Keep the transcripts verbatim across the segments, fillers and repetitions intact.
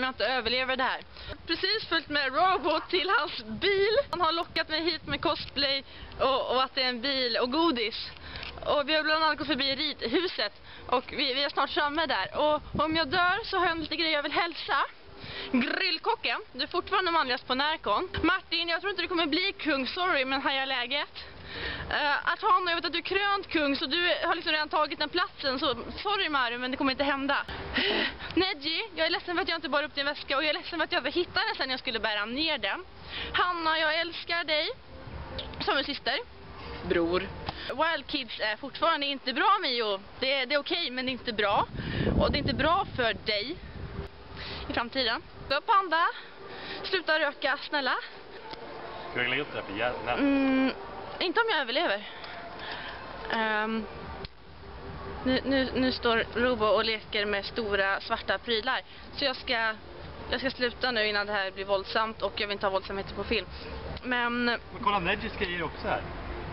jag inte överlever det här. Precis följt med Robo till hans bil. Han har lockat mig hit med cosplay och, och att det är en bil och godis. Och vi har bland annat gått förbi ridhuset och vi, vi är snart framme där. Och om jag dör så har jag lite grejer jag vill hälsa. Grillkocken, du är fortfarande manligast på Närkon. Martin, jag tror inte du kommer bli kung, sorry, men här är läget. Uh, Artano, jag vet att du är krönt kung, så du har liksom redan tagit den platsen, så sorry Maru, men det kommer inte hända. Neji, jag är ledsen för att jag inte bar upp din väska och jag är ledsen för att jag inte hittade den sen jag skulle bära ner den. Hanna, jag älskar dig som en syster. Bror. Wild Kids är fortfarande inte bra, Mio. Det, det är okej, okay, men det är inte bra. Och det är inte bra för dig i framtiden. Så Panda, sluta röka, snälla. Ska jag lägga upp det här på hjärnan? Mm, inte om jag överlever. Um, nu, nu, nu står Robo och leker med stora svarta prylar. Så jag ska, jag ska sluta nu innan det här blir våldsamt. Och jag vill inte ha våldsamheter på film. Men... Men kolla, Nedgy skriver också här.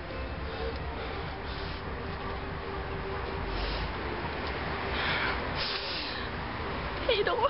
Hej då!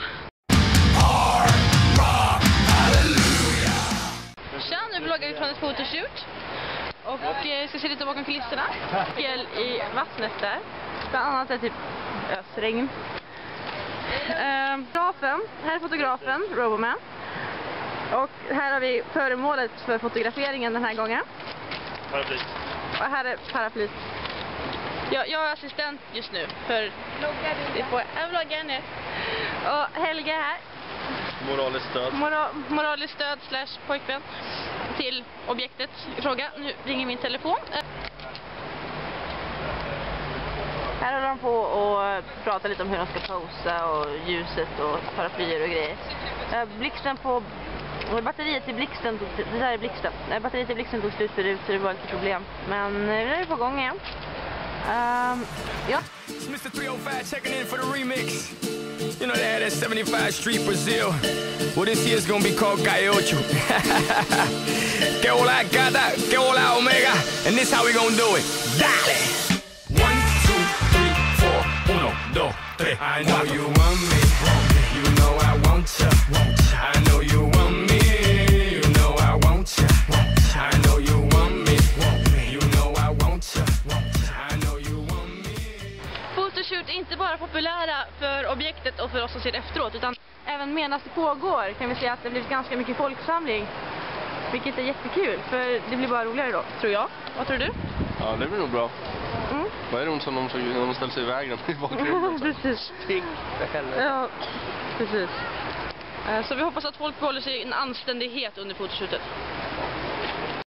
Tja, nu vloggar vi från ett fotoshoot. Och eh, ska se lite bakom kulisserna. Fjäll i vattnet där. Bland annat är typ ösregn. Eh, fotografen, här är fotografen, Roboman. Och här har vi föremålet för fotograferingen den här gången. Paraply. Och här är paraply. Jag, jag är assistent just nu för vi får jag vloggar nu. Och Helga här. Moraliskt stöd. Mora, moraliskt stöd slash pojkvän till objektet i fråga. Nu ringer min telefon. Här håller de på och pratar lite om hur de ska posa och ljuset och paraplyer och grejer. Blixten på batteriet till blixten tog, det där är blixten. Batteriet till blixten tog slut förut, så det var lite problem. Men nu är det på gång igen. Um, ja. mister three oh five checking in for the remix. You know they had that seventy-five Street Brazil. Well, this year's gonna be called Gaiocho. Que hola gata, que hola omega. And this how we gonna do it. Dale! One, two, three, four, uno, dos, tres. I know you want me. You know I want ya. I know you want me. You know I want ya. I know you want me. You know I want ya. I know you want me. Fotoshoot är inte bara populära för objektet och för oss som ser efteråt, utan även medan det pågår kan vi se att det blir ganska mycket folksamling. Vilket är jättekul, för det blir bara roligare då, tror jag. Vad tror du? Ja, det blir nog bra. Mm. Vad är det ont som de, som de ställer sig i vägen i bakgrunden? Precis. Sting för helvete. Ja, precis. Så vi hoppas att folk håller sig i en anständighet under fotoshootet.